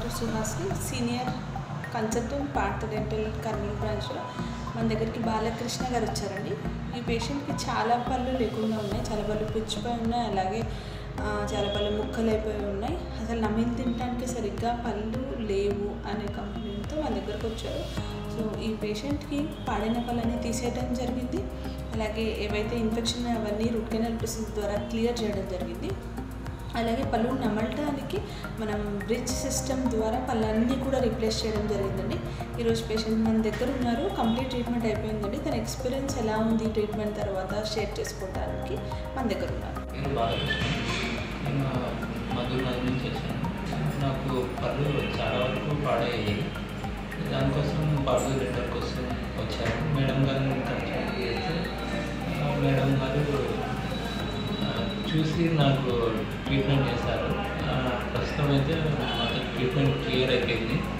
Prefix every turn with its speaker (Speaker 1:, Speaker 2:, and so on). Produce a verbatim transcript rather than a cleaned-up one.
Speaker 1: Doctor Suhasini, senior consultant Partha dental Kurnool బ్రాంచ్లో. మన దగ్గరికి బాలకృష్ణ గారు వచ్చారండి. ఈ పేషెంట్కి చాలా పళ్ళు లేకుండా ఉన్నాయి, చాలా పళ్ళు పుచ్చిపోయి ఉన్నాయి, అలాగే చాలా పళ్ళు ముక్కలు అయిపోయి ఉన్నాయి. అసలు నమిలి తినడానికి సరిగ్గా పళ్ళు లేవు అనే కంప్లైంట్తో మన దగ్గరకు వచ్చారు. సో ఈ పేషెంట్కి పాడైన పళ్ళని తీసేయడం జరిగింది, అలాగే ఏవైతే ఇన్ఫెక్షన్ అవన్నీ రూట్ కెనాల్ ప్రొసీజర్ ద్వారా క్లియర్ చేయడం జరిగింది. అలాగే పళ్ళు నమలటానికి మనం బ్రిడ్జ్ సిస్టమ్ ద్వారా పళ్ళన్నీ కూడా రీప్లేస్ చేయడం జరిగిందండి. ఈరోజు పేషెంట్ మన దగ్గర ఉన్నారు, కంప్లీట్ ట్రీట్మెంట్ అయిపోయిందండి. తన ఎక్స్పీరియన్స్ ఎలా ఉంది ట్రీట్మెంట్ తర్వాత షేర్ చేసుకోవడానికి మన దగ్గర ఉన్నారు.
Speaker 2: నేను బాలకృష్ణ, నేను మధునగర్ నుంచి వచ్చాను. నాకు పళ్ళు చాలా వరకు పాడయ్యాయి. దానికోసం పార్థ డెంటల్ కోసం వచ్చాను. మేడం గారిని కన్సల్ట్ చేస్తే మేడం గారు చూసి నాకు ట్రీట్మెంట్ చేశారు. ప్రస్తుతం అయితే మాకు ట్రీట్మెంట్ క్లియర్ అయిపోయింది.